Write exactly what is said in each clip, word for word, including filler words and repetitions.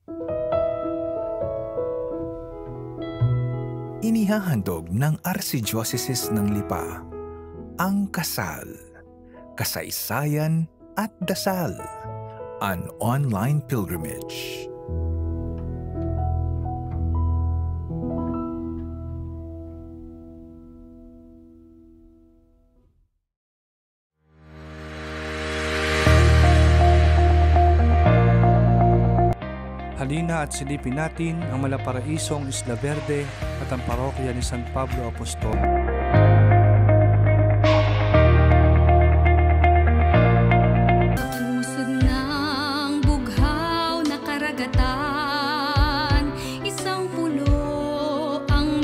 Inihahandog ng Archdiocese ng Lipa ang kasal, kasaysayan at dasal, an online pilgrimage. Halina at silipin natin ang malaparaisong Isla Verde at ang parokya ni San Pablo Apostol. Usod ng bughaw na karagatan, isang pulo ang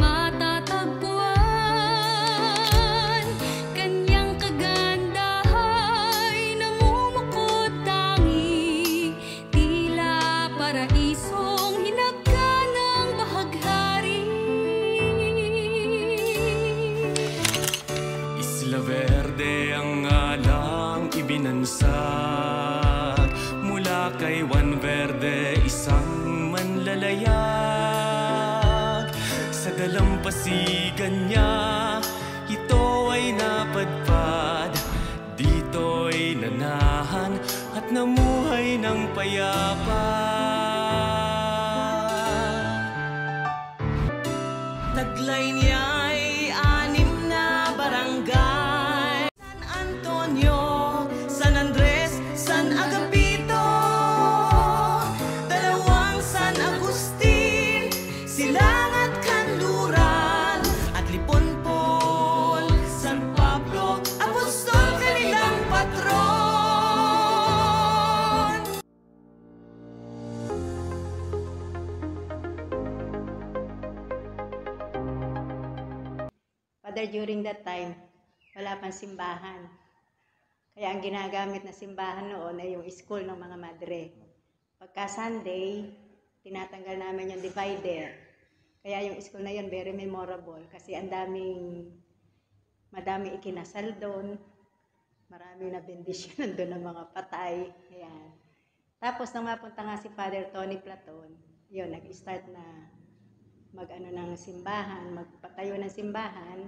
matatagpuan. Kanyang kagandahay namumukod tangi, tila paraisong hinagka ng bahaghari. Isla Verde ang ngalang ibinansag mula kay Juan Verde, isang manlalayag. Sa dalampasigan niya, ito ay napadpad. Dito'y nanahan at namuhay ng payapa. Taglay niya'y anim na barangay: San Antonio, San Andres, San Agapito, dalawang San Agustin, Silangan, Kanluran, at Liponpon. San Pablo Apostol, kanilang patron. Father, during that time, wala pang simbahan. Kaya ang ginagamit na simbahan noon ay yung school ng mga madre. Pagka Sunday, tinatanggal namin yung divider. Kaya yung school na yun, very memorable. Kasi ang daming, madami ikinasal doon. Marami na bendisyon doon ng mga patay. Ayan. Tapos nang mapunta nga si Father Tony Platon, yun, nag-start na mag-ano ng simbahan, magpatayo ng simbahan.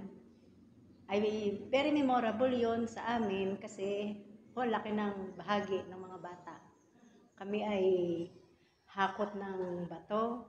Ay very memorable yon sa amin kasi oh, laki ng bahagi ng mga bata. Kami ay hakot ng bato,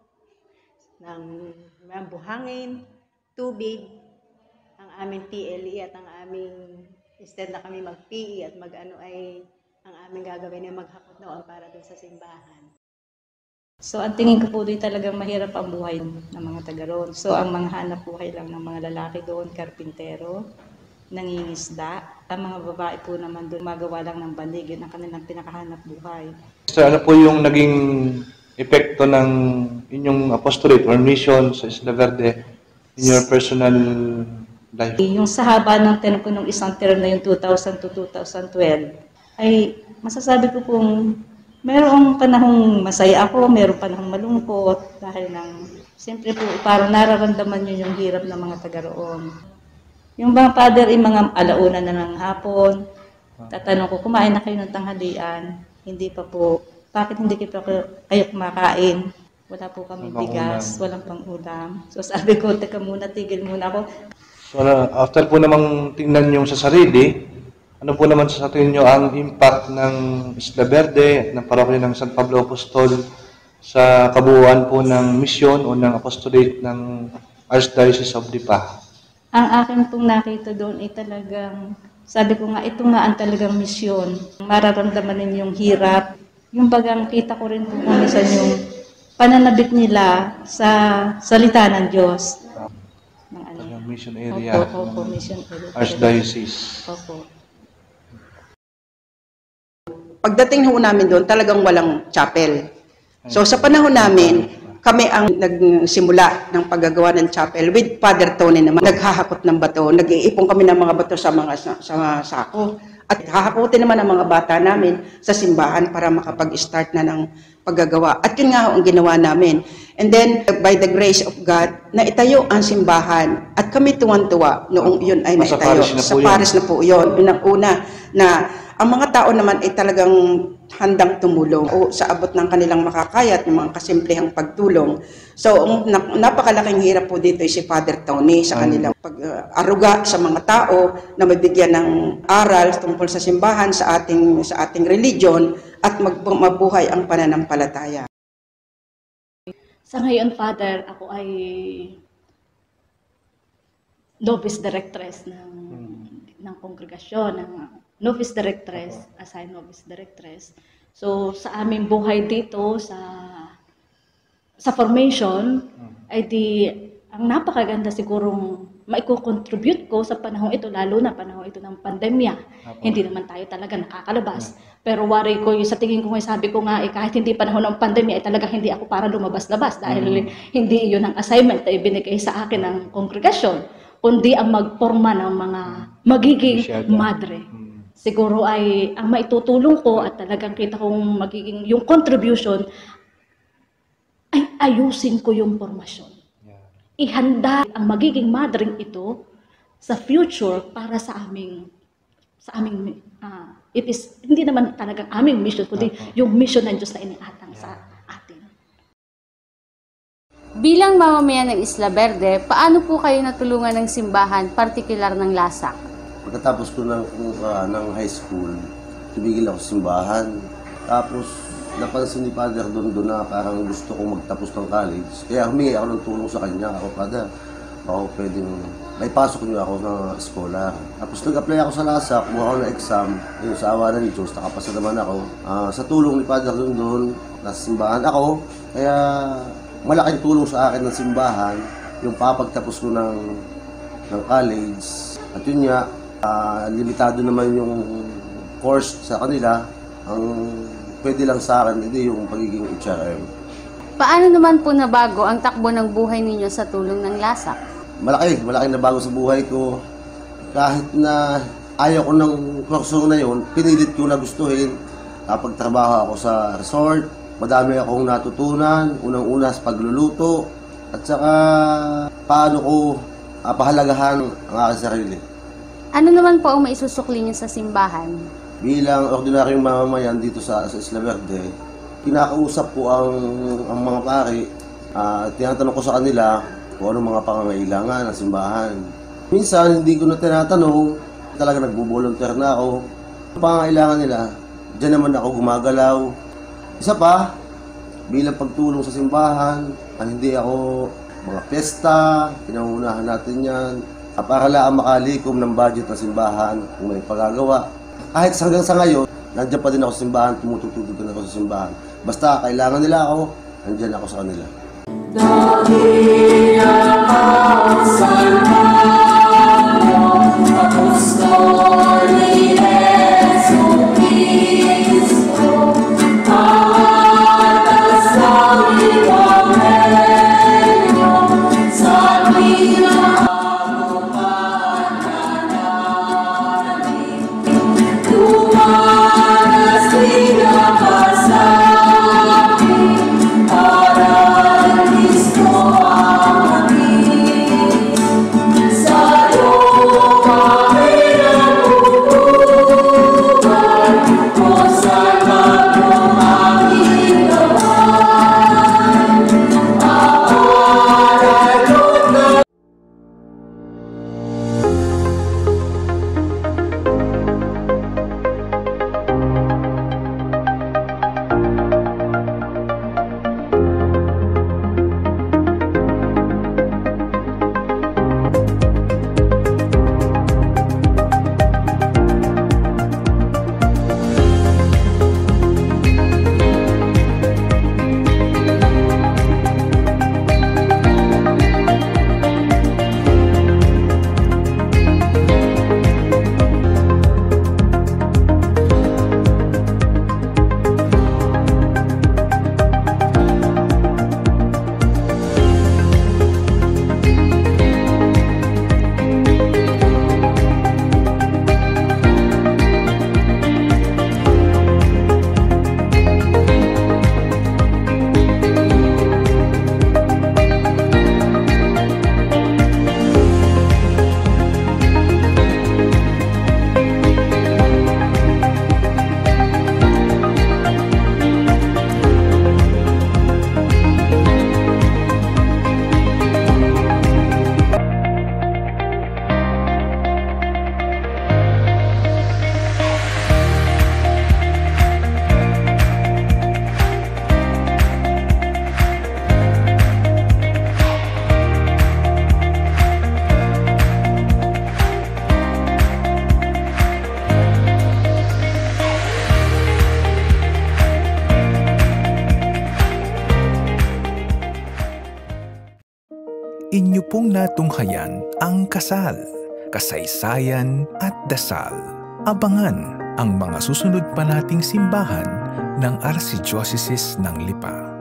ng mga buhangin, tubig, ang aming T L E at ang aming, instead na kami mag-P E at mag-ano ay ang aming gagawin ay maghakot noon para doon sa simbahan. So, ang tingin ko po doon talagang mahirap ang buhay ng mga taga roon. So, ang mga hanap buhay lang ng mga lalaki doon, karpintero, nangingisda. Ang mga babae po naman doon, magawa lang ng bandig, yun ang kanilang pinakahanap buhay. So, ano po yung naging epekto ng inyong apostolate or mission sa Isla Verde in your personal life? Yung sa haba ng term ko nung isang term na yung two thousand to two thousand twelve, ay masasabi ko pong merong panahong masaya ako, merong panahong malungkot dahil ng, siyempre po, parang nararamdaman nyo yung hirap ng mga taga roon. Yung mga father, yung mga alauna na ng hapon, tatanong ko, kumain na kayo ng tanghalian? Hindi pa po. Bakit hindi kayo, kayo kumakain? Wala po kami bigas, walang pang-ulam. So sabi ko, teka muna, tigil muna ako. So after po namang tingnan yung sa sarili, ano po naman sa tingin nyo ang impact ng Isla Verde, ng parokya ng San Pablo Apostol sa kabuuan po ng misyon o ng apostolate ng Archdiocese of Lipa? Ang akin pong nakita doon ay talagang, sabi ko nga, ito nga ang talagang misyon. Mararamdaman ninyo yung hirap. Yung bagang kita ko rin po kung minsan yung pananabik nila sa salita ng Diyos. Ng ano? Mission area. Opo, opo, mission area. Archdiocese. Opo. Pagdating ho namin doon, talagang walang chapel. So sa panahon namin, kami ang nagsimula ng paggagawa ng chapel with Father Tony naman. Naghahakot ng bato, nag-iipon kami ng mga bato sa mga sa, sa sako. At hahakutin naman ang mga bata namin sa simbahan para makapag-start na ng paggagawa. At yun nga ho ang ginawa namin. And then, by the grace of God, naitayo ang simbahan. At kami tuwan-tuwa noong yun ay naitayo. Sa Paris na po yun. Yun ang una na Ang mga tao naman ay talagang handang tumulong o sa abot ng kanilang makakaya at yung mga kasimplehang pagtulong. So, ang napakalaking hirap po dito ay si Father Tony sa kanilang pag-aruga sa mga tao na mabigyan ng aral tungkol sa simbahan, sa ating, sa ating religion at mag- mabuhay ang pananampalataya. Sa ngayon, Father, ako ay novice directress ng, ng kongregasyon, ng novice directress, assigned novice directress. So, sa aming buhay dito, sa sa formation, ay di, ang napakaganda sigurong maiko-contribute ko sa panahon ito, lalo na panahon ito ng pandemya. Apo. Hindi naman tayo talaga nakakalabas. Pero worry ko, sa tingin ko, sabi ko nga, eh, kahit hindi panahon ng pandemya, eh, talaga hindi ako para lumabas-labas dahil mm. hindi iyon ang assignment na ibinigay sa akin ng kongregasyon, kundi ang magporma ng mga magiging madre. Hmm. Siguro ay ang maitutulong ko at talagang kita kong magiging yung contribution ay ayusin ko yung formasyon. Yeah. Ihanda ang magiging madring ito sa future para sa aming sa aming uh, it is hindi naman talagang aming mission kundi okay. yung mission ng Diyos na iniatang yeah. sa atin. Bilang mamamayan ng Isla Verde, paano po kayo natulungan ng simbahan, partikular ng Lasak? Pagkatapos ko ng, uh, ng high school, tumigil ako sa simbahan. Tapos, napansin ni Father doon doon na parang gusto kong magtapos ng college. Kaya humingi ako ng tulong sa kanya. Ako, Father, ako pwedeng, may pasok niyo ako ng eskola. Tapos nag-apply ako sa Lasak, kumuha ako ng exam. Yung sa awa ng Diyos, nakapasa naman ako. Uh, sa tulong ni Father doon doon, nasa simbahan ako. Kaya, malaking tulong sa akin ng simbahan, yung papagtapos ko ng, ng college. At yun nga, uh, limitado naman yung course sa kanila. Ang pwede lang sa akin, hindi yung pagiging H R M. Paano naman po nabago ang takbo ng buhay ninyo sa tulong ng Lasak? Malaki, malaki nabago sa buhay ko. Kahit na ayaw ko ng kursong na yun, pinilit ko na gustuhin. Napagtrabaho ako sa resort. Madami akong natutunan, unang-una sa pagluluto, at saka paano ko uh, pahalagahan ang aking sarili. Ano naman po ang maisusukli niyo sa simbahan? Bilang ordinaryong mamamayan dito sa, sa Isla Verde, kinakausap ko ang, ang mga pari, uh, tinatanong ko sa kanila kung anong mga pangangailangan ng simbahan. Minsan, hindi ko na tinatanong, talaga nagbo-volunteer na ako. Ang pangangailangan nila, dyan naman ako gumagalaw. Isa pa, bilang pagtulong sa simbahan, hindi ako mga pesta, pinangunahan natin yan, para lang makalikom ng budget ng simbahan kung may pagagawa. Kahit hanggang sa ngayon, nandiyan pa din ako sa simbahan, tumututulog din ako sa simbahan. Basta kailangan nila ako, nandiyan ako sa kanila. Para Cristo amami. inyo pong natunghayan ang kasal, kasaysayan at dasal. Abangan ang mga susunod pa nating simbahan ng Archdiocese ng Lipa.